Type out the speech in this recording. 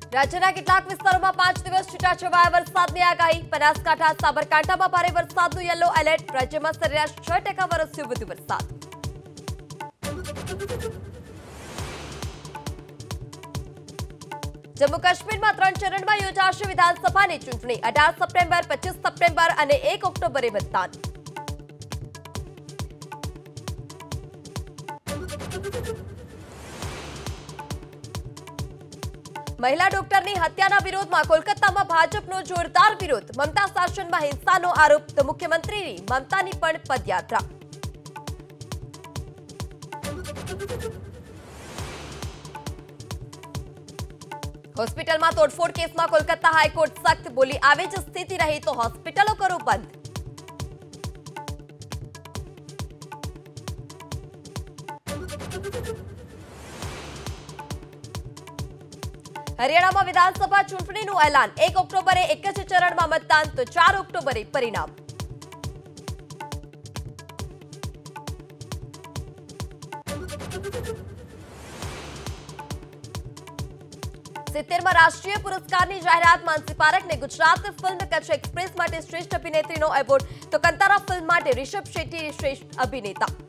રાજ્યના કેટલાક વિસ્તારોમાં 5 દિવસ છૂટાછવાયા વરસાદની આગાહી। બનાસકાંઠા, સાબરકાંઠામાં ભારે વરસાદનું યલો એલર્ટ। રાજ્યમાં સરેરાશ 6% વરસ્યો વધુ વરસાદ। જમ્મુ કાશ્મીરમાં 3 ચરણમાં યોજાશે વિધાનસભાની ચૂંટણી। 18 સપ્ટેમ્બર, 25 સપ્ટેમ્બર અને 1 ઓક્ટોબરે મતદાન। महिला डॉक्टरनी हत्याना विरोधमां कोलकातामां भाजपनो जोरदार विरोध। ममता शासનમાં हिंसानो आरोप तो मुख्यमंत्रीनी ममतानी पण पदयात्रा। હોસ્પિટલમાં તોડફોડ કેસમાં કોલકાતા હાઈકોર્ટ સખ્ત બોલી। આવી જ સ્થિતિ રહી તો હોસ્પિટલો કરો બંધ। हरियाणा में विधानसभा चूंटणीનું ऐलान। 1 ऑक्टोबरे एक ज चरणમાં मतदान तो 4 ऑक्टोबरे परिणाम। राष्ट्रीय पुरस्कार की जाहरात। मानसी पारेख ने गुजरात फिल्म कच्छ एक्सप्रेस माटे श्रेष्ठ अभिनेत्री नो एवॉर्ड तो कंतारा फिल्म माटे ऋषभ शेट्टी श्रेष्ठ अभिनेता।